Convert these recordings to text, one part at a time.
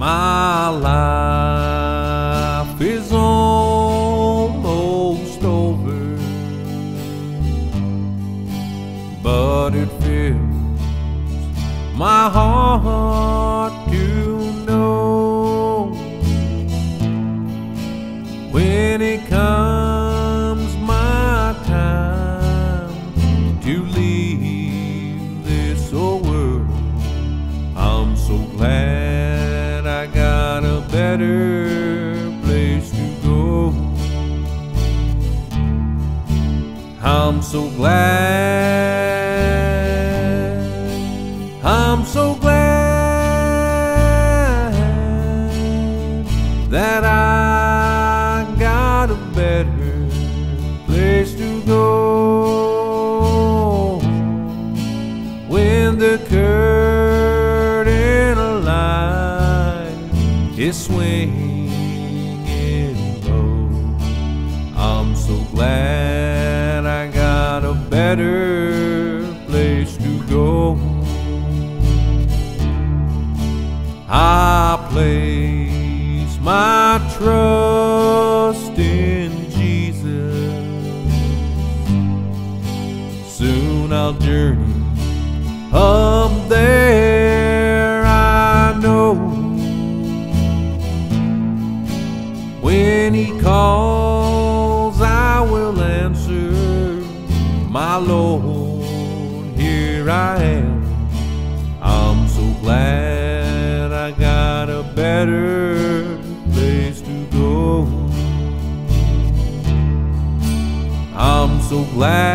My life is almost over, but it fills my heart to know when it comes my time to leave this old world. I'm so glad I got a better place to go. I'm so glad that I got a better place to go. When the curtain of light is swinging low, I'm so glad I got a better place to go. I place my trust in Jesus. Soon I'll journey up there, I know. When He calls, I will answer. My Lord, here I am. I'm so glad I got a better place to go. I'm so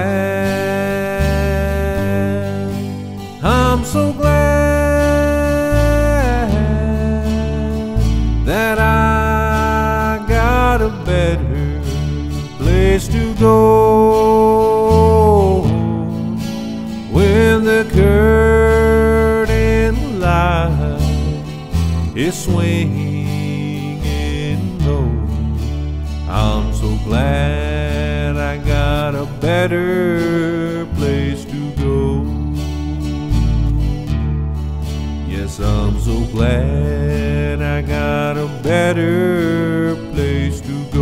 glad that I got a better place to go. When the curtain light is swinging low, I'm so glad I got a better place to go. Yes, I'm so glad I got a better place to go.